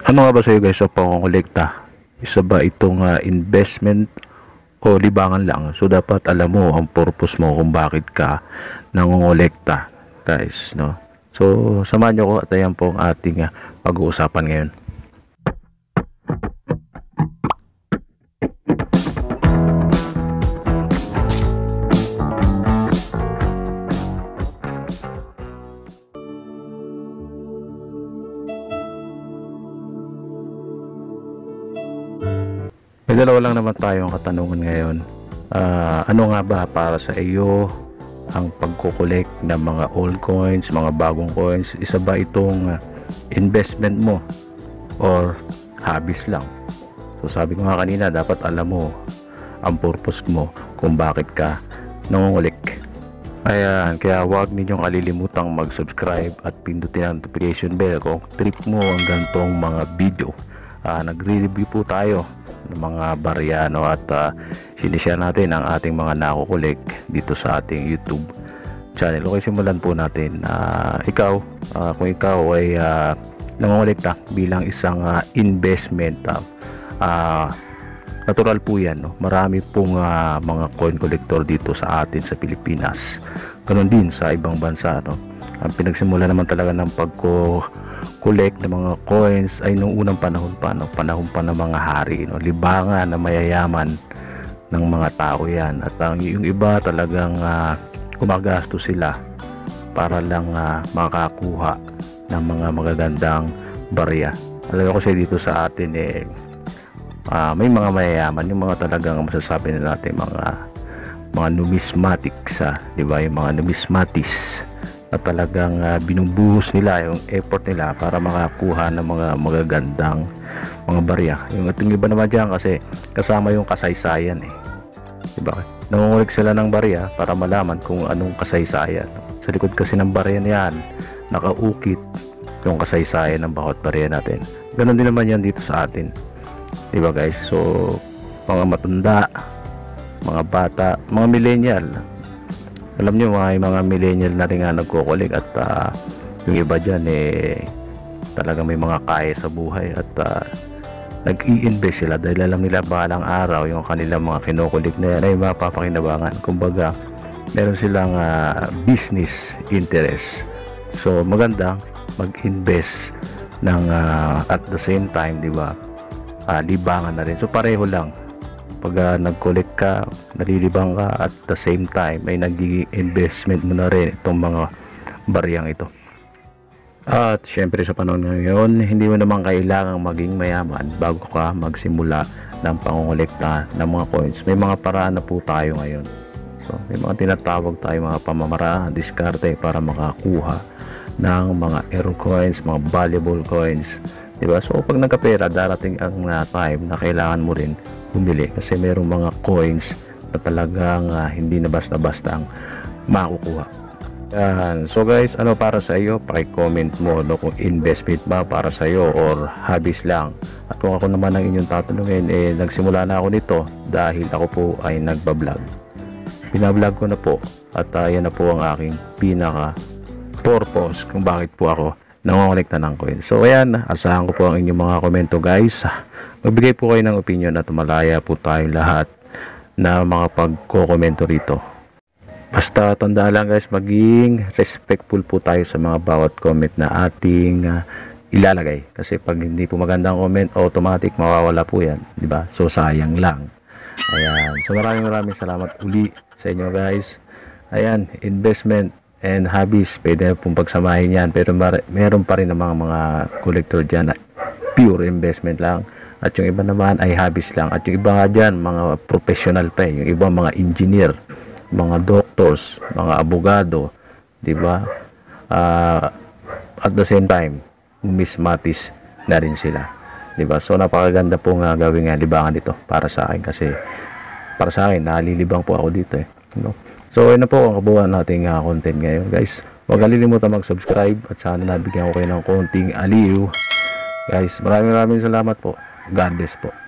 Ano nga ba sa'yo guys sa pangongolekta? Isa ba itong investment o libangan lang? So dapat alam mo ang purpose mo kung bakit ka nangongolekta guys, no? So samahan nyo ko at ayan po ang ating pag-uusapan ngayon. May dalawa lang naman tayong katanungan ngayon. Ano nga ba para sa iyo ang pagkukolekt ng mga old coins, mga bagong coins? Isa ba itong investment mo or hobbies lang? So sabi ko nga kanina, dapat alam mo ang purpose mo kung bakit ka nangongolek. Ayan, kaya huwag ninyong kalilimutang mag-subscribe at pindutin ang notification bell kung trip mo ang ganitong mga video. Nagre-review po tayo ng mga barya, no? At sinishare natin ang ating mga nakukulik dito sa ating YouTube channel. Okay, simulan po natin. Kung ikaw ay nangongolekta bilang isang investment, natural po yan, no? Marami pong mga coin collector dito sa atin sa Pilipinas, ganoon din sa ibang bansa, no? Ang pinagsimula naman talaga ng pagko-collect ng mga coins ay nung unang panahon pa, no? Panahon pa ng mga hari, no? Libangan na mayayaman ng mga tao yan. At yung iba talagang gumagastos sila para lang makakuha ng mga magagandang barya. Alam ko kasi dito sa atin may mga mayayaman, yung mga talagang masasabi na natin mga numismatics, di ba? Yung mga numismatis at talagang binubuhos nila yung effort nila para makakuha ng mga magagandang mga barya. Yung ating iba naman dyan kasi kasama yung kasaysayan, diba? Nangungulik sila ng barya para malaman kung anong kasaysayan. Sa likod kasi ng barya na yan, nakaukit yung kasaysayan ng bawat barya natin. Ganon din naman yan dito sa atin, diba guys? So mga matanda, mga bata, mga millennial, alam nyo, mga millennial na rin nga nagkukulik. At yung iba dyan talaga may mga kaya sa buhay at nag-i-invest sila dahil alam nila balang araw yung kanilang mga kinukulik na yan ay mapapakinabangan. Kumbaga meron silang business interest. So magandang mag-invest ng at the same time, di ba, libangan na rin. So pareho lang. Pag nag-collect ka, nalilibang ka, at the same time ay nagiging investment mo na rin itong mga baryang ito. At syempre sa panahon ngayon, hindi mo naman kailangang maging mayaman bago ka magsimula ng pangongolekta ng mga coins. May mga paraan na po tayo ngayon. So may mga tinatawag tayo mga pamamaraan, diskarte para makakuha ng mga aero coins, mga valuable coins, diba? So pag nagkapera, darating ang time na kailangan mo rin bumili kasi merong mga coins na talagang hindi na basta-basta ang makukuha. Yan. So guys, ano para sa iyo? Paki-comment mo, no, kung investment ba para sa iyo or hobbies lang. At kung ako naman ang inyong tatanungin, nagsimula na ako nito dahil ako po ay nagba-vlog. Binablog ko na po at yan na po ang aking pinaka purpose kung bakit po ako nangongolekta ng coins. So ayan, asahan ko po ang inyong mga komento guys. Magbigay po kayo ng opinion at malaya po tayong lahat na mga pagko-komento rito. Basta tandaan lang guys, maging respectful po tayo sa mga bawat comment na ating ilalagay. Kasi pag hindi po magandang comment, automatic mawawala po yan, di ba? So sayang lang. Ayan. So maraming salamat uli sa inyo guys. Ayan, investment and hobbies, pwede pong pagsamahin yan, pero meron pa rin namang mga collector dyan na pure investment lang, at yung iba naman ay hobbies lang, at yung iba nga dyan mga professional pa, yung iba mga engineer, mga doctors, mga abogado, diba? At the same time numismatis na rin sila, diba? So napakaganda pong gawing libangan dito para sa akin, kasi para sa akin nalilibang po ako dito, no? So ayun na po ang kabuuan nating content ngayon guys. Huwag kalilimutan mag-subscribe at sana nabigyan ko kayo ng konting aliw guys. Maraming salamat po. God bless po.